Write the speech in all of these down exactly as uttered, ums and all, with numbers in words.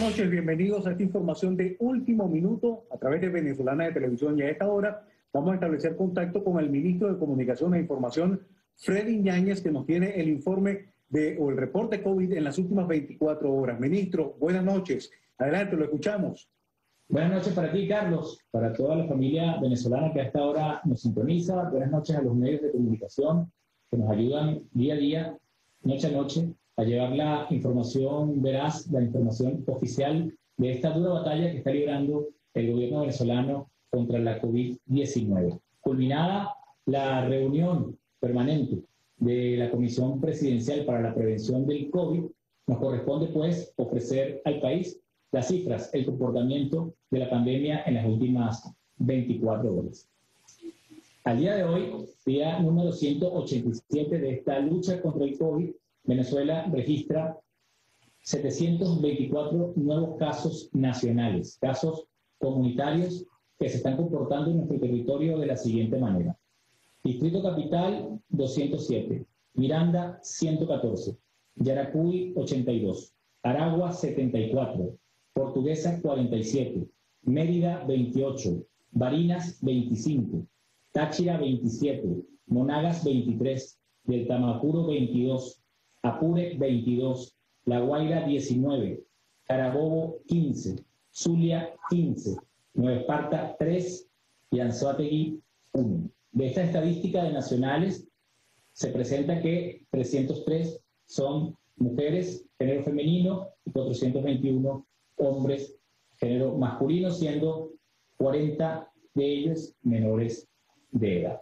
noches, bienvenidos a esta información de último minuto a través de Venezolana de Televisión. Y a esta hora vamos a establecer contacto con el ministro de Comunicación e Información, Freddy Yáñez, que nos tiene el informe de, o el reporte COVID en las últimas veinticuatro horas. Ministro, buenas noches. Adelante, lo escuchamos. Buenas noches para ti, Carlos, para toda la familia venezolana que a esta hora nos sintoniza. Buenas noches a los medios de comunicación que nos ayudan día a día, noche a noche, a llevar la información veraz, la información oficial de esta dura batalla que está librando el gobierno venezolano contra la COVID diecinueve. Culminada la reunión permanente de la Comisión Presidencial para la Prevención del COVID, nos corresponde pues ofrecer al país las cifras, el comportamiento de la pandemia en las últimas veinticuatro horas. Al día de hoy, día número ciento ochenta y siete de esta lucha contra el COVID, Venezuela registra setecientos veinticuatro nuevos casos nacionales, casos comunitarios que se están comportando en nuestro territorio de la siguiente manera. Distrito Capital, doscientos siete. Miranda, ciento catorce. Yaracuy, ochenta y dos. Aragua, setenta y cuatro. Portuguesa, cuarenta y siete. Mérida, veintiocho. Barinas, veinticinco. Táchira, veintisiete. Monagas, veintitrés. Del Tamacuro, veintidós. Apure, veintidós. La Guaira, diecinueve. Carabobo, quince. Zulia, quince. Nueva Esparta, tres. Y Anzoátegui, uno. De esta estadística de nacionales se presenta que trescientos tres son mujeres, género femenino, y cuatrocientos veintiuno hombres, género masculino, siendo cuarenta de ellos menores de edad.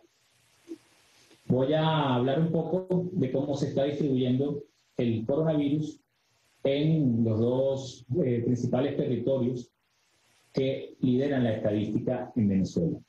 Voy a hablar un poco de cómo se está distribuyendo el coronavirus en los dos eh, principales territorios que lideran la estadística en Venezuela.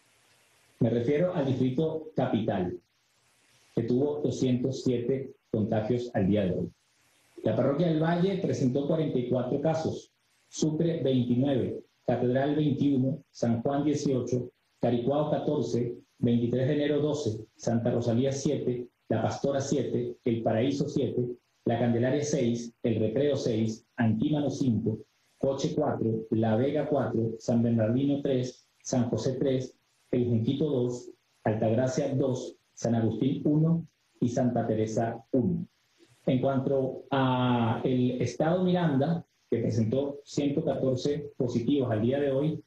Me refiero al Distrito Capital, que tuvo doscientos siete contagios al día de hoy. La Parroquia del Valle presentó cuarenta y cuatro casos, Sucre veintinueve, Catedral veintiuno, San Juan dieciocho, Caricuao catorce, veintitrés de enero doce, Santa Rosalía siete, La Pastora siete, El Paraíso siete, La Candelaria seis, El Recreo seis, Antímano cinco, Coche cuatro, La Vega cuatro, San Bernardino tres, San José tres, El Junquito dos, Altagracia dos, San Agustín uno y Santa Teresa uno. En cuanto a el estado Miranda, que presentó ciento catorce positivos al día de hoy,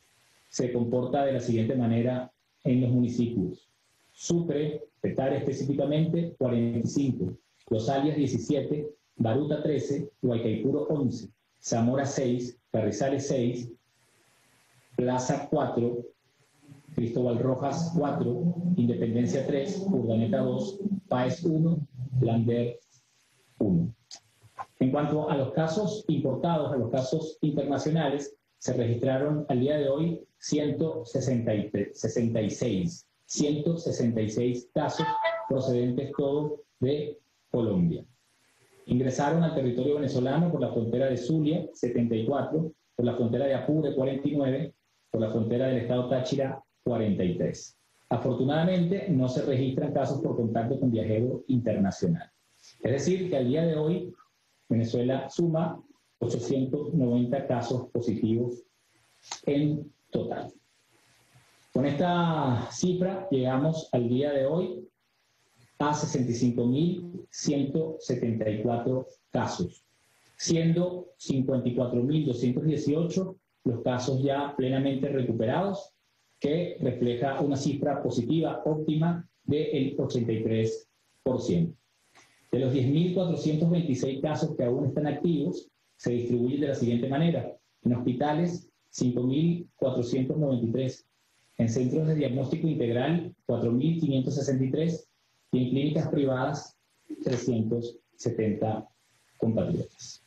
se comporta de la siguiente manera en los municipios. Sucre, Petare específicamente, cuarenta y cinco, Los Alias diecisiete, Baruta trece, Guaycaipuro once, Zamora seis, Carrizales seis, Plaza cuatro, Cristóbal Rojas cuatro, Independencia tres, Urdaneta dos, Páez uno, Lander uno. En cuanto a los casos importados, a los casos internacionales, se registraron al día de hoy ciento sesenta y seis, ciento sesenta y seis casos procedentes todos de Colombia. Ingresaron al territorio venezolano por la frontera de Zulia, setenta y cuatro, por la frontera de Apure, cuarenta y nueve, por la frontera del estado Táchira, cuarenta y tres. Afortunadamente, no se registran casos por contacto con viajero internacional. Es decir, que al día de hoy, Venezuela suma ochocientos noventa casos positivos en total. Con esta cifra llegamos al día de hoy a sesenta y cinco mil ciento setenta y cuatro casos, siendo cincuenta y cuatro mil doscientos dieciocho los casos ya plenamente recuperados, que refleja una cifra positiva óptima del ochenta y tres por ciento. De los diez mil cuatrocientos veintiséis casos que aún están activos, se distribuyen de la siguiente manera. En hospitales, cinco mil cuatrocientos noventa y tres. En centros de diagnóstico integral, cuatro mil quinientos sesenta y tres. Y en clínicas privadas, trescientos setenta compatriotas.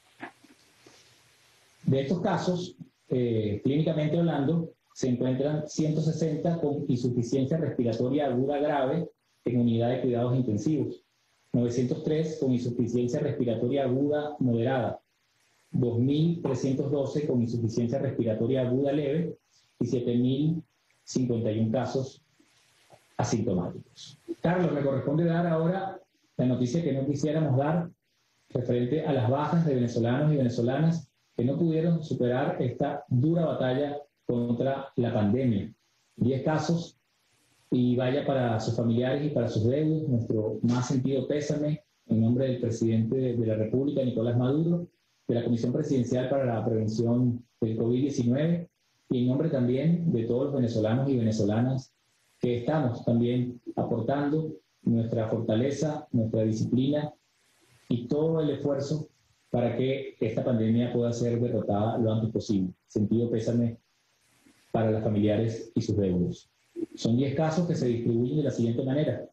De estos casos, eh, clínicamente hablando, se encuentran ciento sesenta con insuficiencia respiratoria aguda grave en unidad de cuidados intensivos, novecientos tres con insuficiencia respiratoria aguda moderada, dos mil trescientos doce con insuficiencia respiratoria aguda leve y siete mil cincuenta y uno casos asintomáticos. Carlos, me corresponde dar ahora la noticia que no quisiéramos dar referente a las bajas de venezolanos y venezolanas que no pudieron superar esta dura batalla contra la pandemia. Diez casos, y vaya para sus familiares y para sus deudos nuestro más sentido pésame en nombre del presidente de la República, Nicolás Maduro, de la Comisión Presidencial para la Prevención del COVID diecinueve, y en nombre también de todos los venezolanos y venezolanas que estamos también aportando nuestra fortaleza, nuestra disciplina y todo el esfuerzo para que esta pandemia pueda ser derrotada lo antes posible. Sentido pésame para los familiares y sus deudos. Son diez casos que se distribuyen de la siguiente manera: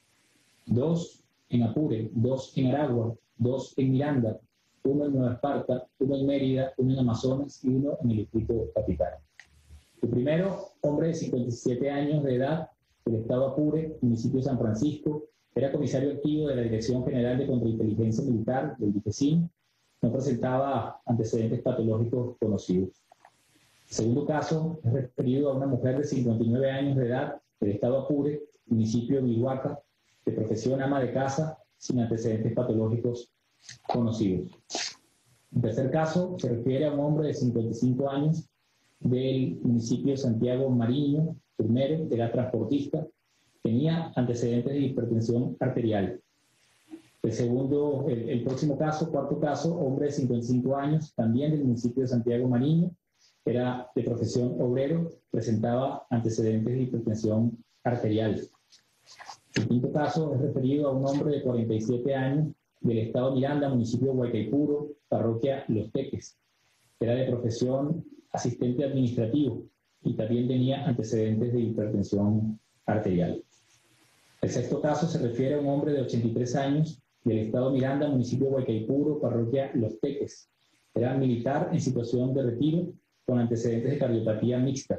dos en Apure, dos en Aragua, dos en Miranda, uno en Nueva Esparta, uno en Mérida, uno en Amazonas y uno en el Distrito Capital. El primero, hombre de cincuenta y siete años de edad, del estado Apure, municipio de San Francisco, era comisario activo de la Dirección General de Contrainteligencia Militar del DIFESIM, no presentaba antecedentes patológicos conocidos. El segundo caso es referido a una mujer de cincuenta y nueve años de edad del estado Apure, municipio de Vilhuaca, de profesión ama de casa, sin antecedentes patológicos conocidos. El tercer caso se refiere a un hombre de cincuenta y cinco años del municipio de Santiago Mariño, Turmero, que era transportista, tenía antecedentes de hipertensión arterial. El segundo, el, el próximo caso, cuarto caso, hombre de cincuenta y cinco años, también del municipio de Santiago Mariño, era de profesión obrero, presentaba antecedentes de hipertensión arterial. El quinto caso es referido a un hombre de cuarenta y siete años del estado Miranda, municipio de Guaycaipuro, parroquia Los Teques. Era de profesión asistente administrativo y también tenía antecedentes de hipertensión arterial. El sexto caso se refiere a un hombre de ochenta y tres años del estado Miranda, municipio de Guaycaipuro, parroquia Los Teques. Era militar en situación de retiro con antecedentes de cardiopatía mixta.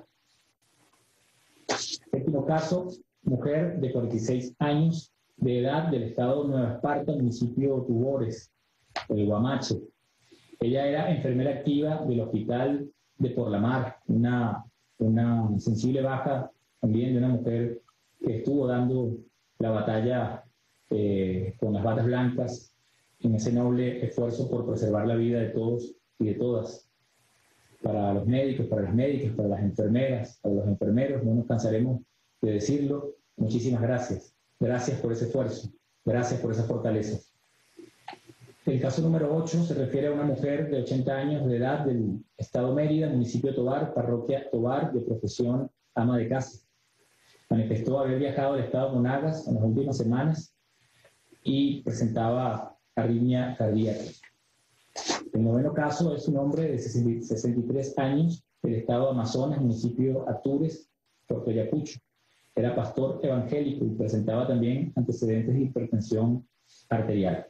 Séptimo caso, mujer de cuarenta y seis años de edad del estado de Nueva Esparta, municipio de Tubores, el Guamache. Ella era enfermera activa del hospital de Porlamar, una, una sensible baja también de una mujer que estuvo dando la batalla eh, con las batas blancas en ese noble esfuerzo por preservar la vida de todos y de todas. Para los médicos, para las médicas, para las enfermeras, para los enfermeros, no nos cansaremos de decirlo. Muchísimas gracias. Gracias por ese esfuerzo. Gracias por esa fortaleza. El caso número ocho se refiere a una mujer de ochenta años de edad del estado Mérida, municipio de Tobar, parroquia Tobar, de profesión ama de casa. Manifestó haber viajado al estado de Monagas en las últimas semanas y presentaba arritmia cardíaca. El noveno caso es un hombre de sesenta y tres años del estado de Amazonas, municipio Atures, Puerto Ayacucho. Era pastor evangélico y presentaba también antecedentes de hipertensión arterial.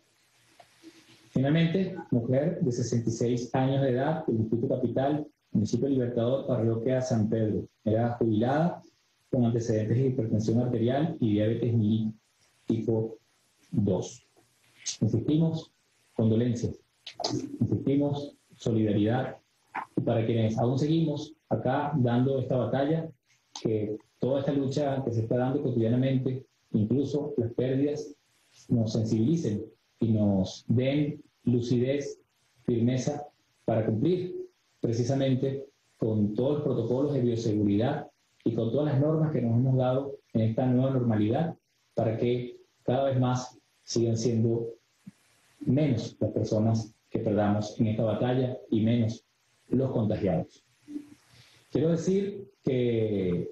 Finalmente, mujer de sesenta y seis años de edad del Distrito Capital, municipio Libertador, parroquia San Pedro. Era jubilada con antecedentes de hipertensión arterial y diabetes mellitus tipo dos. Insistimos, condolencias. Insistimos, solidaridad. Y para quienes aún seguimos acá dando esta batalla, que toda esta lucha que se está dando cotidianamente, incluso las pérdidas, nos sensibilicen y nos den lucidez, firmeza para cumplir precisamente con todos los protocolos de bioseguridad y con todas las normas que nos hemos dado en esta nueva normalidad para que cada vez más sigan siendo menos las personas que perdamos en esta batalla y menos los contagiados. Quiero decir que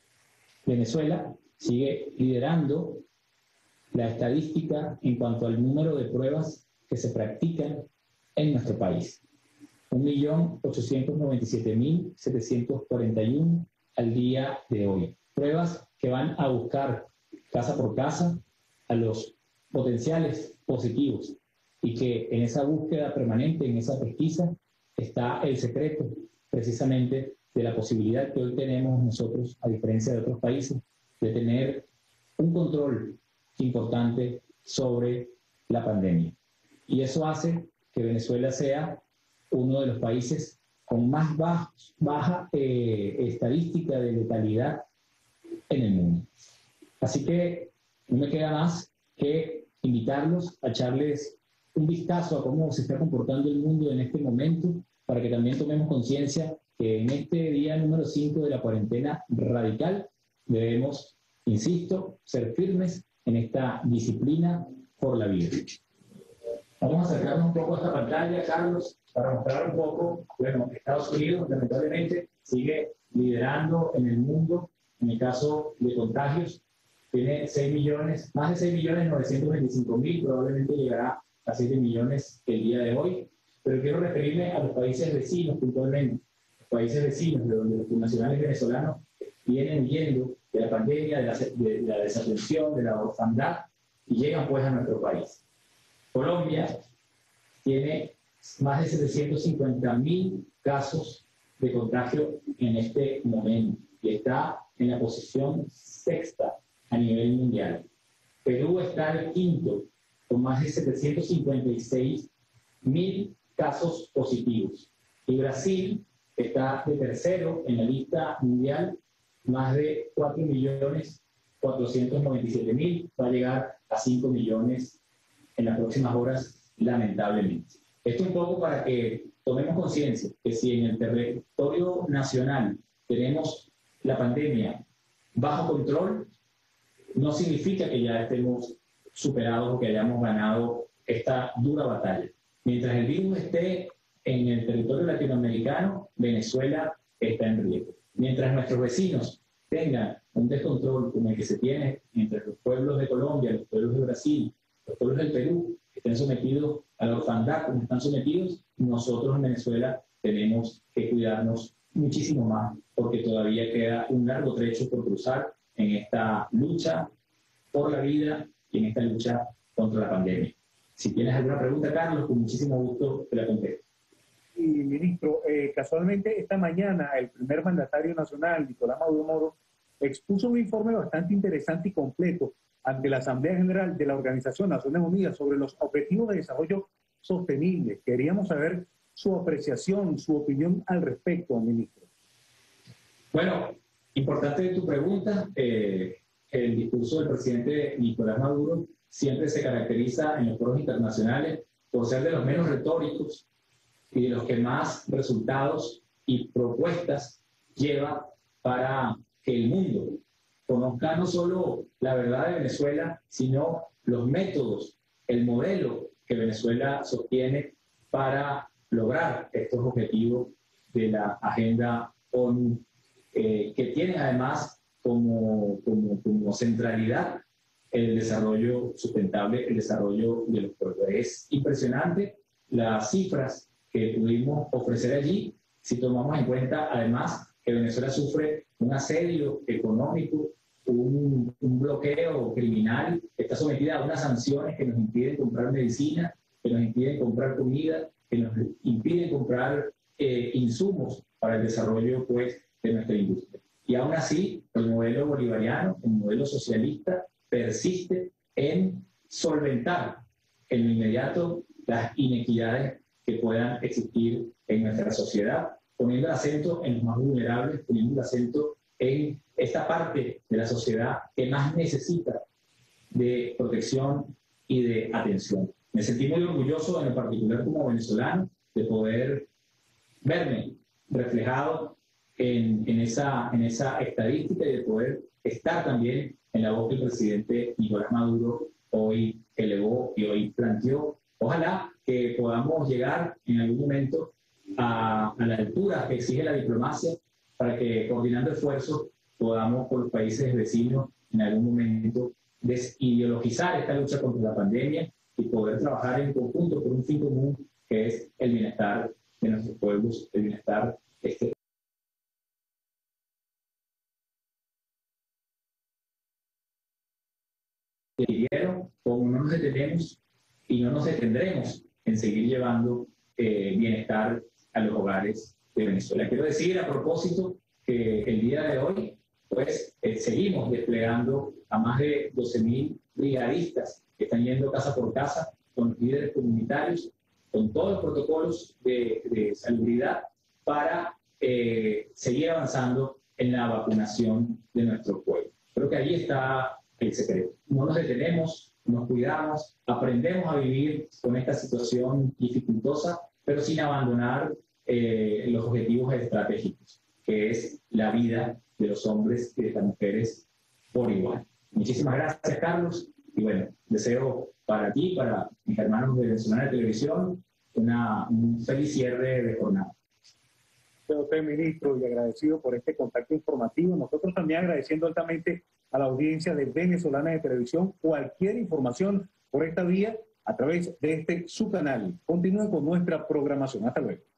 Venezuela sigue liderando la estadística en cuanto al número de pruebas que se practican en nuestro país. un millón ochocientos noventa y siete mil setecientos cuarenta y uno al día de hoy. Pruebas que van a buscar casa por casa a los potenciales positivos y que en esa búsqueda permanente, en esa pesquisa, está el secreto precisamente de la posibilidad que hoy tenemos nosotros, a diferencia de otros países, de tener un control importante sobre la pandemia. Y eso hace que Venezuela sea uno de los países con más baja, baja eh, estadística de letalidad en el mundo. Así que no me queda más que invitarlos a echarles un vistazo a cómo se está comportando el mundo en este momento, para que también tomemos conciencia que en este día número cinco de la cuarentena radical debemos, insisto, ser firmes en esta disciplina por la vida. Vamos a acercarnos un poco a esta pantalla, Carlos, para mostrar un poco, bueno, Estados Unidos lamentablemente sigue liderando en el mundo, en el caso de contagios, tiene seis millones, más de seis millones novecientos veinticinco mil, probablemente llegará a siete millones el día de hoy, pero quiero referirme a los países vecinos puntualmente, los países vecinos de donde los nacionales venezolanos vienen huyendo de la pandemia, de la, de la desatención, de la orfandad, y llegan pues a nuestro país. Colombia tiene más de setecientos cincuenta mil casos de contagio en este momento y está en la posición sexta a nivel mundial. Perú está el quinto con más de setecientos cincuenta y seis mil casos positivos. Y Brasil está de tercero en la lista mundial, más de cuatro millones cuatrocientos noventa y siete mil, va a llegar a cinco millones en las próximas horas, lamentablemente. Esto un poco para que tomemos conciencia que si en el territorio nacional tenemos la pandemia bajo control, no significa que ya estemos superados o que hayamos ganado esta dura batalla. Mientras el virus esté en el territorio latinoamericano, Venezuela está en riesgo. Mientras nuestros vecinos tengan un descontrol como el que se tiene entre los pueblos de Colombia, los pueblos de Brasil, los pueblos del Perú, que estén sometidos a la orfandad como están sometidos, nosotros en Venezuela tenemos que cuidarnos muchísimo más, porque todavía queda un largo trecho por cruzar en esta lucha por la vida y en esta lucha contra la pandemia. Si tienes alguna pregunta, Carlos, con muchísimo gusto te la contesto. Y, ministro, eh, casualmente esta mañana el primer mandatario nacional, Nicolás Maduro Moro, expuso un informe bastante interesante y completo ante la Asamblea General de la Organización de Naciones Unidas sobre los Objetivos de Desarrollo Sostenible. Queríamos saber su apreciación, su opinión al respecto, ministro. Bueno, importante tu pregunta. Eh, el discurso del presidente Nicolás Maduro siempre se caracteriza en los foros internacionales por ser de los menos retóricos y de los que más resultados y propuestas lleva para que el mundo conozca no solo la verdad de Venezuela, sino los métodos, el modelo que Venezuela sostiene para lograr estos objetivos de la Agenda ONU, eh, que tienen además como, como, como centralidad el desarrollo sustentable, el desarrollo de los pueblos. Es impresionante las cifras que pudimos ofrecer allí, si tomamos en cuenta además que Venezuela sufre un asedio económico, un, un bloqueo criminal, está sometida a unas sanciones que nos impiden comprar medicina, que nos impiden comprar comida, que nos impiden comprar eh, insumos para el desarrollo pues, de nuestra industria. Y aún así, el modelo bolivariano, el modelo socialista, persiste en solventar en lo inmediato las inequidades que puedan existir en nuestra sociedad, poniendo el acento en los más vulnerables, poniendo el acento en esta parte de la sociedad que más necesita de protección y de atención. Me sentí muy orgulloso, en lo particular como venezolano, de poder verme reflejado en, en, esa, en esa estadística y de poder estar también en la voz que el presidente Nicolás Maduro hoy elevó y hoy planteó. Ojalá que podamos llegar en algún momento a, a la altura que exige la diplomacia para que, coordinando esfuerzos, podamos con los países vecinos en algún momento desideologizar esta lucha contra la pandemia y poder trabajar en conjunto por un fin común, que es el bienestar de nuestros pueblos, el bienestar este. Como no nos detenemos y no nos detendremos en seguir llevando eh, bienestar a los hogares de Venezuela. Quiero decir a propósito que el día de hoy pues eh, seguimos desplegando a más de doce mil brigadistas que están yendo casa por casa con los líderes comunitarios, con todos los protocolos de, de salubridad para eh, seguir avanzando en la vacunación de nuestro pueblo. Creo que ahí está el secreto. No nos detenemos, nos cuidamos, aprendemos a vivir con esta situación dificultosa, pero sin abandonar eh, los objetivos estratégicos, que es la vida de los hombres y de las mujeres por igual. Muchísimas gracias, Carlos, y bueno, deseo para ti, para mis hermanos de Venezolana de Televisión, una, un feliz cierre de jornada. A usted, ministro, y agradecido por este contacto informativo. Nosotros también agradeciendo altamente a la audiencia de Venezolana de Televisión cualquier información por esta vía a través de este su canal. Continúen con nuestra programación. Hasta luego.